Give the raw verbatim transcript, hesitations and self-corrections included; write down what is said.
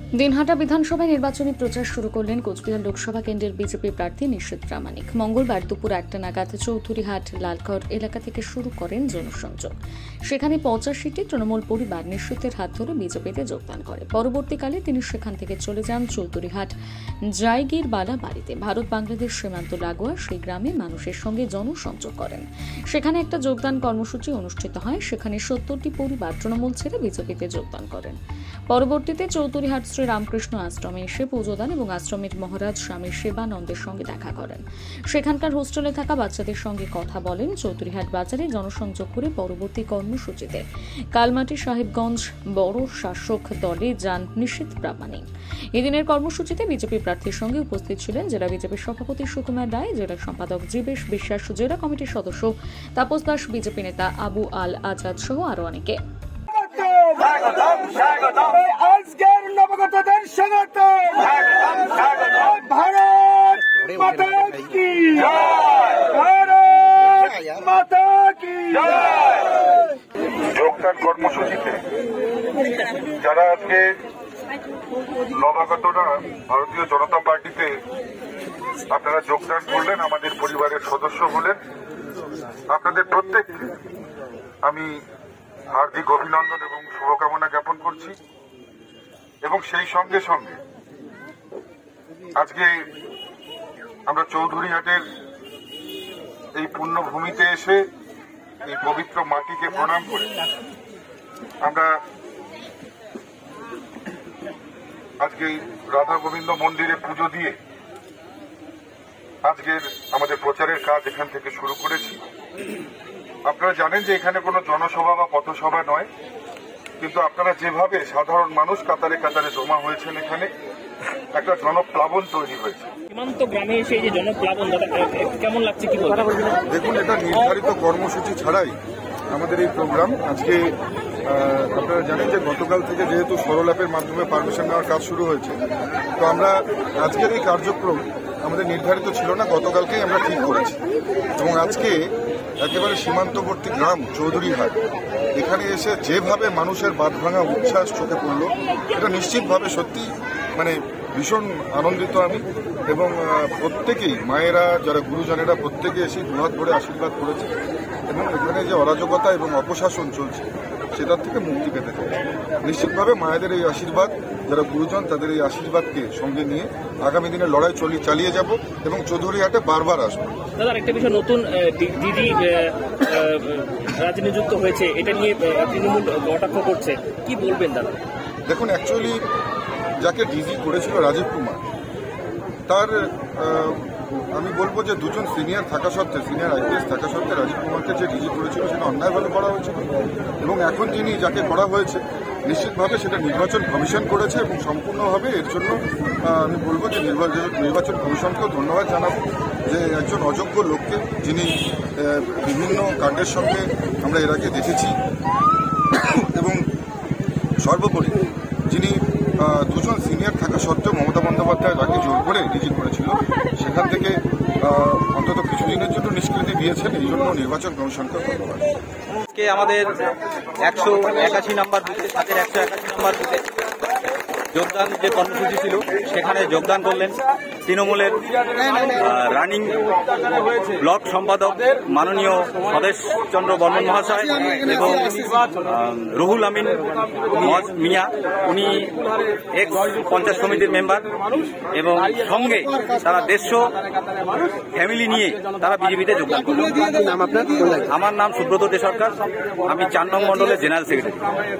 দিনহাটা বিধানসভায় নির্বাচনী প্রচার শুরু করলেন কোচবিহার লোকসভা কেন্দ্রের বিজেপি প্রার্থী নিশীথ প্রামাণিক। মঙ্গলবার দুপুর একটা নাগাদ চৌধুরীহাট লালগড় এলাকা থেকে শুরু করেন জনসংযোগ। সেখানে পঁচাশিটি তৃণমূল পরিবার নিশীথের হাত ধরে বিজেপিতে যোগদান করে। পরবর্তীকালে তিনি সেখান থেকে চলে যান চৌধুরীহাট জায়গিরবালা বাড়িতে। ভারত বাংলাদেশ সীমান্ত লাগোয়া সেই গ্রামে মানুষের সঙ্গে জনসংযোগ করেন। সেখানে একটা যোগদান কর্মসূচি অনুষ্ঠিত হয়। সেখানে সত্তরটি পরিবার তৃণমূল ছেড়ে বিজেপিতে যোগদান করেন। পরবর্তীতে চৌধুরীহাট শ্রী রামকৃষ্ণ আশ্রমে এসে পুজো দেন এবং আশ্রমের মহারাজ স্বামী শিবানন্দের সঙ্গে দেখা করেন। সেখানকার হোস্টেলে থাকা বাচ্চাদের সঙ্গে কথা বলেন। চৌধুরীহাট বাজারে জনসংযোগ করে পরবর্তী কর্মসূচিতে কালমাটি সাহেবগঞ্জ বড় শাসক দলে যান নিশীথ প্রামাণিক। এদিনের কর্মসূচিতে বিজেপি প্রার্থীর সঙ্গে উপস্থিত ছিলেন জেলা বিজেপির সভাপতি সুকুমার রায়, জেলা সম্পাদক জীবেশ বিশ্বাস, জেলা কমিটির সদস্য তাপস দাস, বিজেপি নেতা আবু আল আজাদ সহ আরো অনেকে। আজকের নবগতদের স্বাগতম। ভারত মাতা কি জয়, ভারত মাতা কি জয়। যোগদান কর্মসূচিতে যারা আজকে নবাগতরা ভারতীয় জনতা পার্টিতে আপনারা যোগদান করলেন, আমাদের পরিবারের সদস্য হলেন, আপনাদের প্রত্যেক আমি হার্দিক অভিনন্দন এবং শুভকামনা জ্ঞাপন করছি। এবং সেই সঙ্গে সঙ্গে আজকে আমরা চৌধুরীহাটের এই পুণ্যভূমিতে এসে এই পবিত্র মাটিকে প্রণাম করে আমরা আজকে রাধা গোবিন্দ মন্দিরে পুজো দিয়ে আজকের আমাদের প্রচারের কাজ এখান থেকে শুরু করেছি। আপনারা জানেন যে এখানে কোনো জনসভা বা পথসভা নয়, কিন্তু আপনারা যেভাবে সাধারণ মানুষ কাতারে কাতারে জমা হয়েছেন, এখানে একটা জনপ্লাবন তৈরি হয়েছে। সীমান্ত গ্রামে এসে এই যে জনপ্লাবন কেমন লাগছে কি বলবেন? দেখুন, এটা নির্ধারিত কর্মসূচি ছাড়াই আমাদের এই প্রোগ্রাম। আজকে আপনারা জানেন যে গতকাল থেকে যেহেতু সরল অ্যাপের মাধ্যমে পারমিশন নেওয়ার কাজ শুরু হয়েছে, তো আমরা আজকের এই কার্যক্রম আমাদের নির্ধারিত ছিল না, গতকালকেই আমরা ঠিক করেছি। এবং আজকে একেবারে সীমান্তবর্তী গ্রাম চৌধুরীহাট, এখানে এসে যেভাবে মানুষের বাঁধ ভাঙা উচ্ছ্বাস চোখে পড়ল, এটা নিশ্চিতভাবে সত্যি মানে ভীষণ আনন্দিত আমি। এবং প্রত্যেকেই মায়েরা, যারা গুরুজনেরা, প্রত্যেকে এসে দুহাত ভরে আশীর্বাদ করেছে এবং এখানে যে অরাজকতা এবং অপশাসন চলছে সেটার থেকে মুক্তি পেতে চাই। নিশ্চিতভাবে মায়েদের এই আশীর্বাদ, যারা গুরুজন, তাদের এই আশীর্বাদকে সঙ্গে নিয়ে আগামী দিনে লড়াই চলি চালিয়ে যাব এবং চৌধুরীহাটে বারবার আসবো। দাদা, একটা বিষয়, নতুন দিদি রাজনীতিযুক্ত হয়েছে, এটা নিয়ে তৃণমূল কটাক্ষ করছে, কি বলবেন দাদা? দেখুন, অ্যাকচুয়ালি যাকে ডিজি করেছিল রাজীব কুমার, তার আমি বলবো যে দুজন সিনিয়র থাকা সত্ত্বে, সিনিয়র আইপিএস থাকা সত্ত্বে রাজীব কুমারকে যে ডিজি করেছিল সেটা অন্যায়ভাবে করা হয়েছিল। এবং এখন যিনি যাকে করা হয়েছে, নিশ্চিতভাবে সেটা নির্বাচন কমিশন করেছে এবং সম্পূর্ণভাবে এর জন্য আমি বলবো যে নির্বাচন কমিশনকেও ধন্যবাদ জানাবো যে একজন অযোগ্য লোককে, যিনি বিভিন্ন কাণ্ডের সঙ্গে আমরা এর আগে দেখেছি, এবং সর্বোপরি যিনি দুজন সিনিয়র থাকা সত্ত্বেও মমতা বন্দ্যোপাধ্যায় যাকে জোর করে ডিজি করেছিল, সেখান থেকে অন্তত কিছুদিনের জন্য নিষ্কৃতি দিয়েছেন। এই জন্য নির্বাচন কমিশনকে ধন্যবাদ। আজকে আমাদের একশো একাশি নাম্বার বুথে, সাতের একশো একাশি নাম্বার বুথে যোগদান যে কর্মসূচি ছিল, সেখানে যোগদান করলেন তৃণমূলের রানিং ব্লক সম্পাদক মাননীয় স্বদেশ চন্দ্র বর্মন মহাশয় এবং রুহুল আমিন মিয়া, উনি এক্স পঞ্চায়েত সমিতির মেম্বার, এবং সঙ্গে তারা দেড়শো ফ্যামিলি নিয়ে তারা বিজেপিতে যোগদান করলেন। আমার নাম সুব্রত দে সরকার, আমি চার নং মন্ডলের জেনারেল সেক্রেটারি।